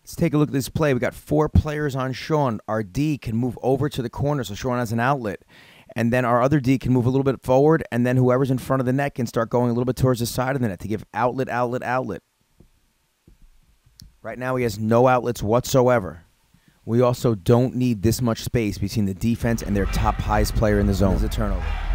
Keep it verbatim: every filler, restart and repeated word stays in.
Let's take a look at this play. We got four players on Sean. Our D can move over to the corner, so Sean has an outlet. And then our other D can move a little bit forward, and then whoever's in front of the net can start going a little bit towards the side of the net to give outlet, outlet, outlet. Right now he has no outlets whatsoever. We also don't need this much space between the defense and their top highest player in the zone. There's a turnover.